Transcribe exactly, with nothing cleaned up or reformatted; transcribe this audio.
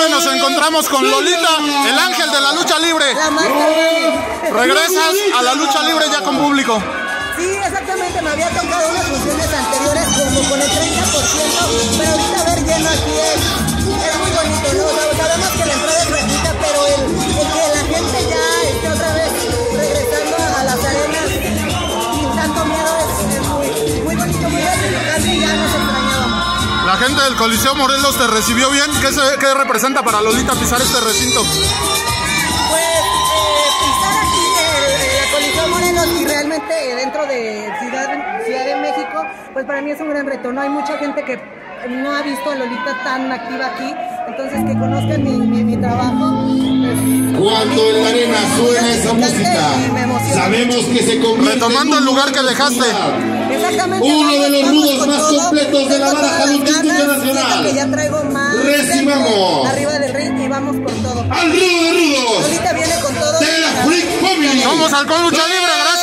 nueve nos encontramos con Lolita, el ángel de la lucha libre. Regresas a la lucha libre ya con público. Sí, exactamente, me había tocado unas funciones anteriores como con el treinta por ciento, pero ahorita ver lleno aquí es, es muy bonito, ¿no? O sea, sabemos que la entrada es gratuita, pero el, el que la gente ya esté otra vez regresando a, a las arenas sin tanto miedo es, es muy, muy bonito, muy gratificante y ya nos extrañábamos. La gente del Coliseo Morelos te recibió bien. ¿Qué, se, qué representa para Lolita pisar este recinto? Pues eh, pisar aquí el, el Coliseo Morelos y realmente dentro de Ciudad, Ciudad de México, pues para mí es un gran reto. No hay mucha gente que no ha visto a Lolita tan activa aquí, entonces que conozcan mi, mi, mi trabajo. Pues, cuando en la arena suena esa música, sabemos que se convierte retomando el lugar que dejaste. Exactamente. Uno de los rudos más todo, completos de la baraja luchística nacional. Que ya traigo más recibamos arriba del ring y vamos por todo. al rudo de rudos. Lolita viene con todo. De la Freak Family. Somos Halcón Lucha Libre.